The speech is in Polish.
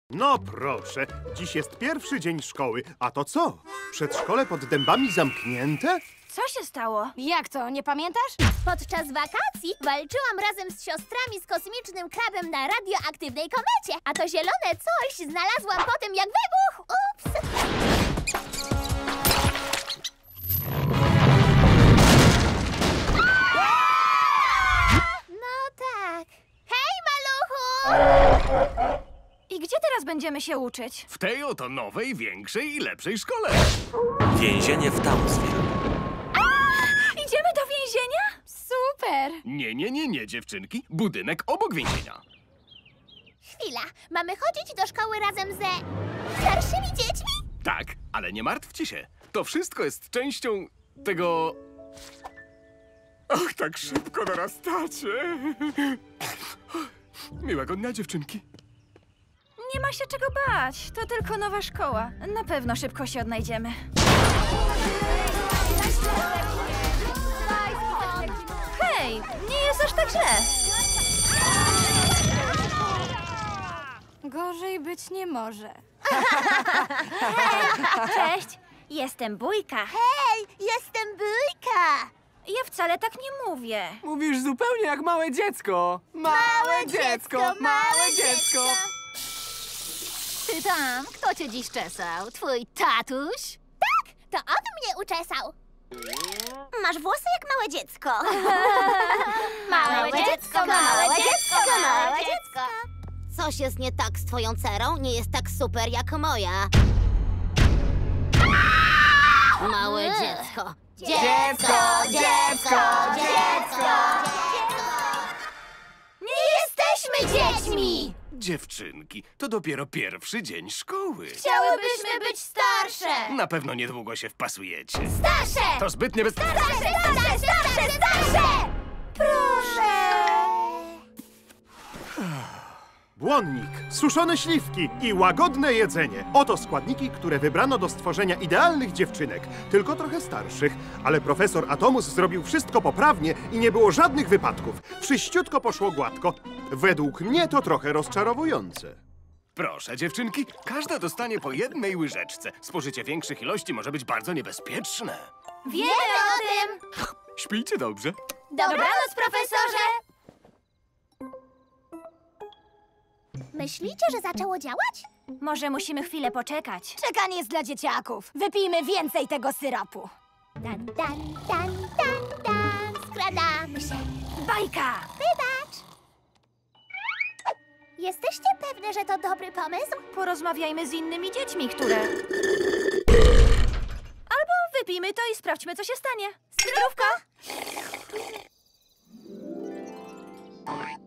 No proszę, dziś jest pierwszy dzień szkoły, a to co? Przedszkole pod dębami zamknięte? Co się stało? Jak to, nie pamiętasz? Podczas wakacji walczyłam razem z siostrami z kosmicznym krabem na radioaktywnej komecie. A to zielone coś znalazłam po tym, jak wybuchł. Ups! No tak. Hej, maluchu! I gdzie teraz będziemy się uczyć? W tej oto nowej, większej i lepszej szkole. Więzienie w Townsville. Idziemy do więzienia? Super! Nie, dziewczynki. Budynek obok więzienia. Chwila, mamy chodzić do szkoły razem ze starszymi dziećmi? Tak, ale nie martwcie się. To wszystko jest częścią tego... Och, tak szybko narastacie. Miłego dnia, dziewczynki. Nie ma się czego bać. To tylko nowa szkoła. Na pewno szybko się odnajdziemy. Hej, nie jest aż tak źle. Gorzej być nie może. Cześć, jestem Bójka. Hej, jestem Bójka! Ja wcale tak nie mówię. Mówisz zupełnie jak małe dziecko. Małe dziecko. Ty tam, kto cię dziś czesał? Twój tatuś? Tak, to on mnie uczesał. Masz włosy jak małe dziecko. Małe dziecko, małe dziecko, małe dziecko. Coś jest nie tak z twoją cerą, nie jest tak super jak moja. Małe dziecko. Dziecko! Nie jesteśmy dziećmi! Dziewczynki, to dopiero pierwszy dzień szkoły. Chciałybyśmy być starsze! Na pewno niedługo się wpasujecie. Starsze! To zbyt niebezpieczne. Starsze! Proszę! Błonnik, suszone śliwki i łagodne jedzenie. Oto składniki, które wybrano do stworzenia idealnych dziewczynek. Tylko trochę starszych, ale profesor Atomus zrobił wszystko poprawnie i nie było żadnych wypadków. Wszyściutko poszło gładko. Według mnie to trochę rozczarowujące. Proszę, dziewczynki, każda dostanie po jednej łyżeczce. Spożycie większych ilości może być bardzo niebezpieczne. Wiemy o tym! Śpijcie dobrze. Dobranoc, profesorze! Myślicie, że zaczęło działać? Może musimy chwilę poczekać. Czekanie jest dla dzieciaków. Wypijmy więcej tego syropu. Dan, dan, dan, dan, dan. Skradamy się. Bajka! Wybacz! Jesteście pewne, że to dobry pomysł? Porozmawiajmy z innymi dziećmi, które... Albo wypijmy to i sprawdźmy, co się stanie. Zdrówko!